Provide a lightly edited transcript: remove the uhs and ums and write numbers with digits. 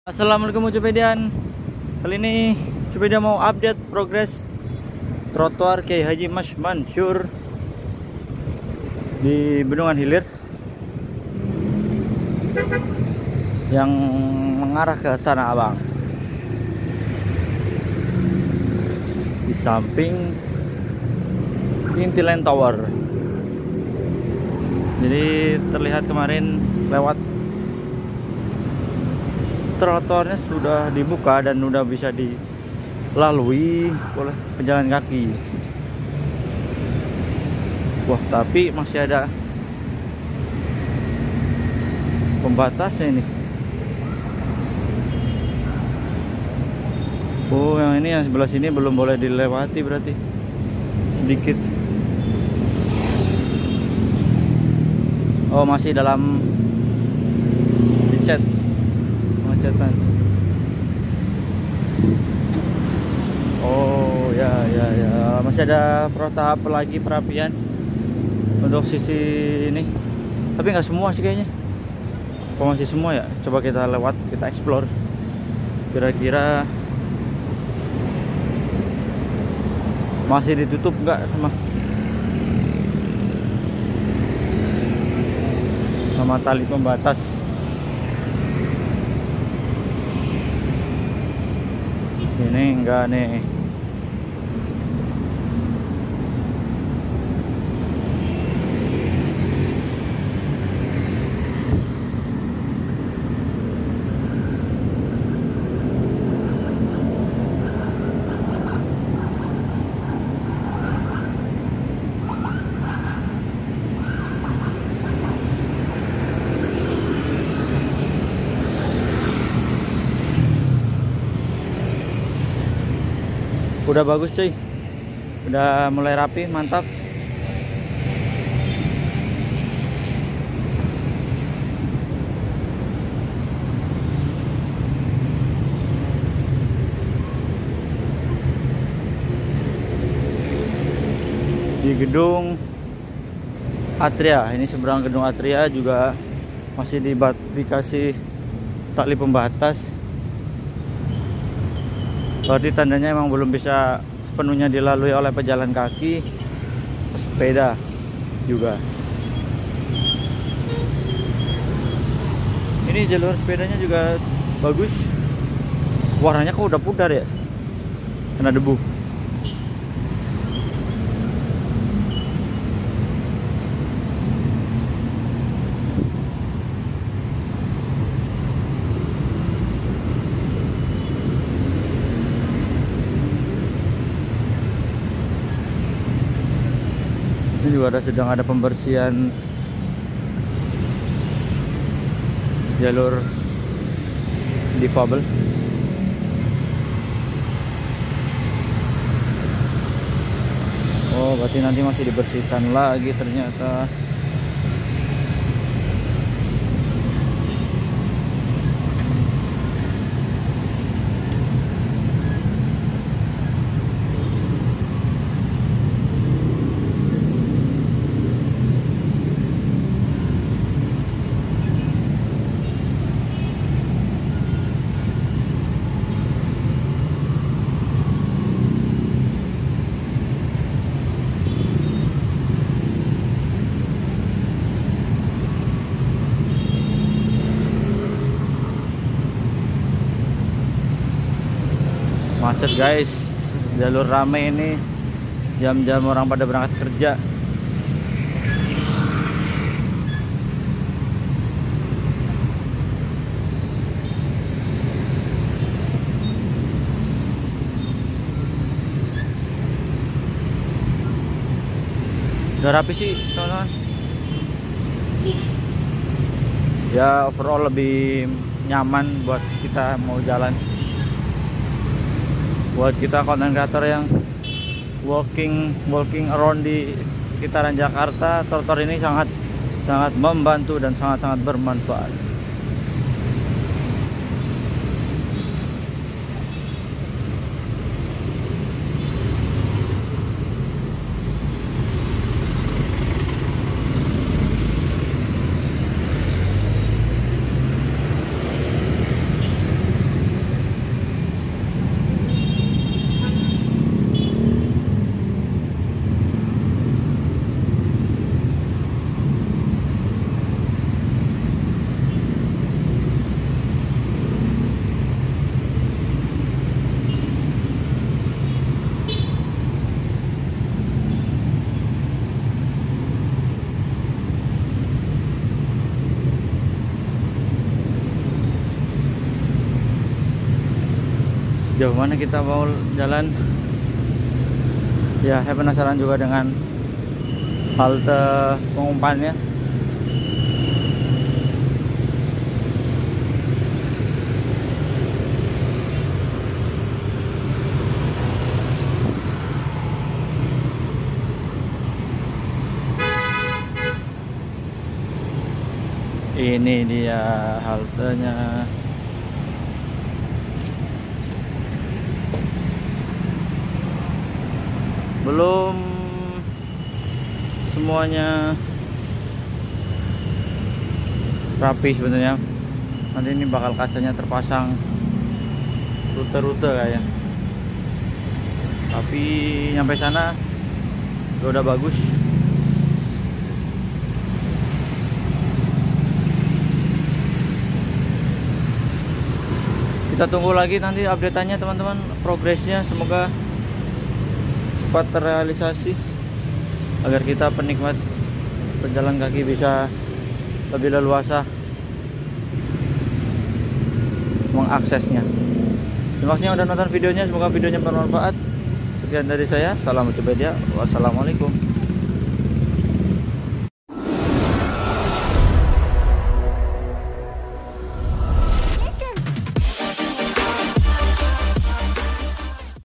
Assalamualaikum Cupedian. Kali ini Cupedian mau update progres trotoar Kiai Haji Mas Mansur di Bendungan Hilir yang mengarah ke Tanah Abang. Di samping Intiland Tower. Jadi terlihat kemarin lewat trotoarnya sudah dibuka dan sudah bisa dilalui oleh pejalan kaki. Wah, tapi masih ada pembatasnya ini. Oh, yang ini yang sebelah sini belum boleh dilewati berarti. Sedikit. Oh, masih dalam dicat. Pengecetan. Oh ya, masih ada tahap lagi perapian untuk sisi ini, tapi nggak semua sih kayaknya. Oh, masih semua ya. Coba kita lewat, kita explore kira-kira masih ditutup nggak sama tali pembatas. Ini enggak nih. Udah bagus cuy, udah mulai rapi, mantap. Di gedung Atria, ini seberang gedung Atria juga masih dikasih tali pembatas. Berarti tandanya emang belum bisa sepenuhnya dilalui oleh pejalan kaki, sepeda juga. Ini jalur sepedanya juga bagus. Warnanya kok udah pudar ya, kena debu. Ini juga sedang ada pembersihan jalur difabel. Oh, berarti nanti masih dibersihkan lagi ternyata. Macet guys, jalur rame ini, jam-jam orang pada berangkat kerja. Udah rapi sih teman-teman. Ya overall lebih nyaman buat kita mau jalan. Buat kita konten kreator yang walking around di sekitaran Jakarta, trotoar ini sangat membantu dan sangat bermanfaat. Jauh mana kita mau jalan ya. Saya penasaran juga dengan halte pengumpannya. Ini dia haltenya. Belum semuanya rapi sebenarnya. Nanti ini bakal kacanya terpasang rute-rute kayaknya. Tapi nyampe sana udah bagus. Kita tunggu lagi nanti update-nya teman-teman, progresnya. Semoga cepat terrealisasi agar kita penikmat pejalan kaki bisa lebih leluasa mengaksesnya. Terima kasih yang udah nonton videonya, semoga videonya bermanfaat. Sekian dari saya, salam Wikipedia, wassalamualaikum.